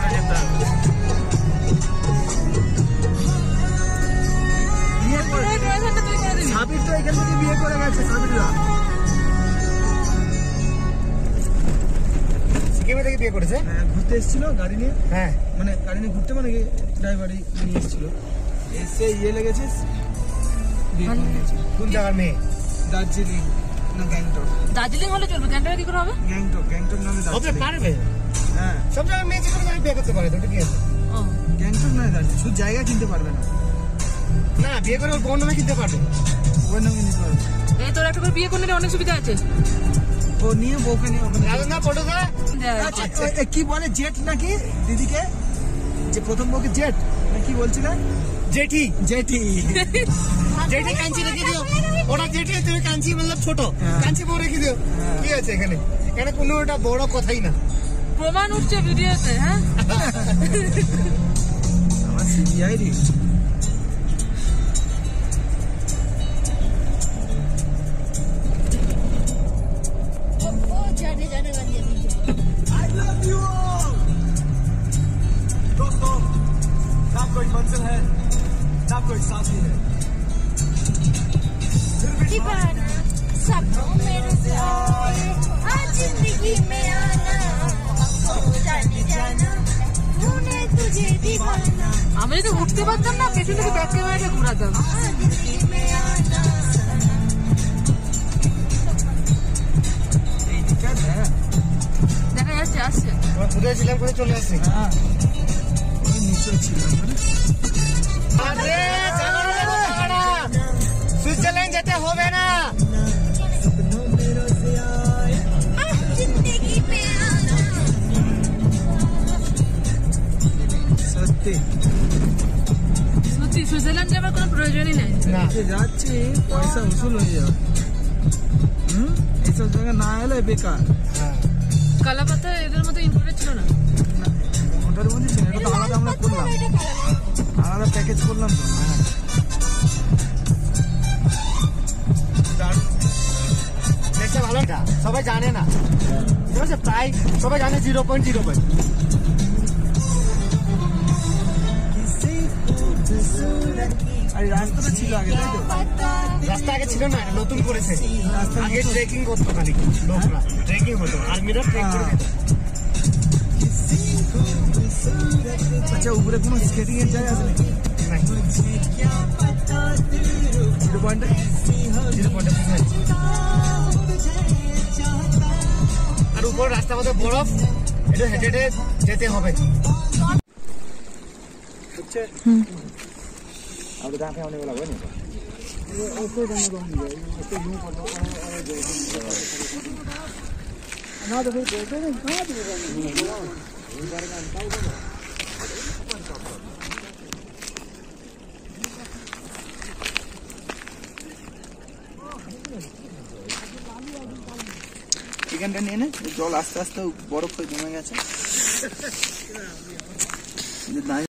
সাবির তো এখান থেকে বিয়ে করে গেছে। সাবিররা সিকিমে থেকে বিয়ে করেছে। ঘুরতে এসেছিল গাড়ি নিয়ে। হ্যাঁ মানে গাড়ি নিয়ে ঘুরতে, মানে ড্রাইভারই নিয়ে এসেছিল। এসে ইয়ে লেগেছে, কোন জায়গার মেয়ে? দার্জিলিং না গ্যাংটক? দার্জিলিং হলে চলবে, গ্যাংটক কি করে হবে? গ্যাংটক নামে দার্জিলিং পারবে। হ্যাঁ সব জায়গায় মেয়ে যেখানে বিয়ে করতে পারে, ওটা কি আছে? গ্যাংটক নয় দার্জিলিং, শুধু জায়গা কিনতে পারবে না। না বিয়ে করে ওর বোন নামে কিনতে পারবে, ওর নামে নিতে পারবে। এই তোর একটা করে বিয়ে করলে অনেক সুবিধা আছে। ও নিয়ে বউকে নিয়ে ওখানে না ফটো দা। কি বলে জেট নাকি দিদিকে, যে প্রথম বউকে জেট না কি বলছিলেন? জেঠি। জেঠি জেঠি কাঞ্চি রেখে দিও। ওটা জেঠি, তুমি কাঞ্চি মানে ছোট কাঞ্চি বউ রেখে দিও। কি আছে এখানে? এখানে কোনো একটা বড় কথাই না, প্রমাণ উঠছে ভিডিওতে। হ্যাঁ আমার সিবিআই রে। कोई मंजिल है ना कोई साथी है, दीवाना सपनों में रुसाए आज जिंदगी में आना, जाने जाना तूने तुझे दीवाना। আমি তো উঠতে পারতাম না, পেছন থেকে ব্যাক ক্যামেরাটা ঘোরাতাম। जिंदगी में आना এই দিকে দেখা যাচ্ছে, আসছে। আমরা কোথায় ছিলাম, কোথায় চলে আসছে? হ্যাঁ সুইজারল্যান্ড যেতে হবে না। সত্যি সত্যি সুইজারল্যান্ড যাওয়ার কোনো প্রয়োজনই নেই। যাচ্ছি পয়সা উসুল হয়ে যাবে। এইসব জায়গা না এলে বেকার। কালাপাতা এদের মতো ইনক্লুডেড ছিল না, ওটার মধ্যে ছিল। এটা আলাদা আমরা করলাম, আলাদা প্যাকেজ করলাম তো। ভালোটা সবাই জানে না, ঠিক আছে? প্রায় সবাই জানে 0.05। আর রাস্তাটা ছিল আগে, তাই তো? রাস্তা আগে ছিল না, নতুন করেছে। আগে ট্রেকিং করতো খালি লোকরা, ট্রেকিং হতো, আর্মিরা ট্রেক করে দিত। আচ্ছা উপরে কোনো স্কেটিং এর জায়গা আছে নাকি? আর উপর রাস্তা মধ্যে বরফ, এটা হেঁটে হেঁটে যেতে হবে। এখানটা নিয়ে নে, জল আস্তে আস্তে বরফ হয়ে জমে গেছে।